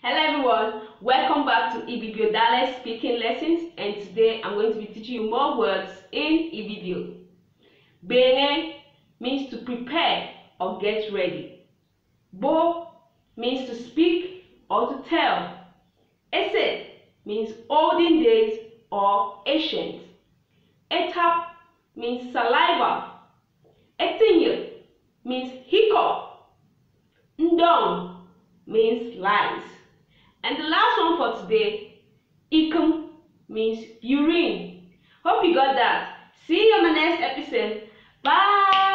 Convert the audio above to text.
Hello everyone, welcome back to Ibibio Dialect speaking lessons, and today I'm going to be teaching you more words in Ibibio. Bene means to prepare or get ready. Bo means to speak or to tell. Ese means olden days or ancient. Etap means saliva. Etinye means hiccup. Ndong means lies. And the last one for today, ikum, means urine. Hope you got that. See you on the next episode. Bye.